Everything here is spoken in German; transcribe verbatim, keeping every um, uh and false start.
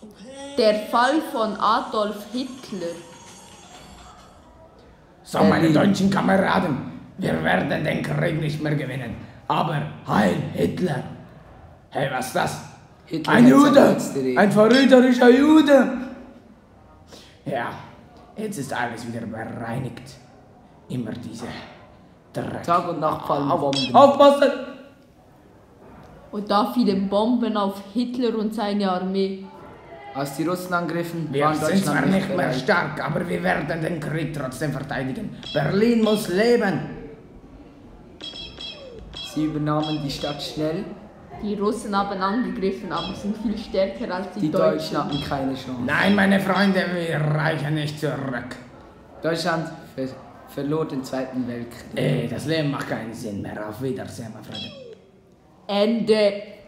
Der Fall von Adolf Hitler. So, meine deutschen Kameraden, wir werden den Krieg nicht mehr gewinnen. Aber Heil Hitler! Hey, was ist das? Hitler Ein hat Jude! seine letzte Rede. Ein verräterischer Jude! Ja, jetzt ist alles wieder bereinigt. Immer diese Dreck. Tag und Nacht fallen Bomben. Aufpassen! Und da fielen Bomben auf Hitler und seine Armee. Als die Russen angriffen, Wir waren sind zwar Deutschland nicht mehr bereit. stark, aber wir werden den Krieg trotzdem verteidigen. Berlin muss leben! Sie übernahmen die Stadt schnell. Die Russen haben angegriffen, aber sind viel stärker als die, Die Deutschen hatten keine Chance. Nein, meine Freunde, wir reichen nicht zurück. Deutschland ver verlor den Zweiten Weltkrieg. Ey, das Leben macht keinen Sinn mehr. Auf Wiedersehen, meine Freunde. Ende.